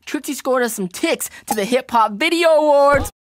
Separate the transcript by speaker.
Speaker 1: Trixie scored us some ticks to the Hip Hop Video Awards.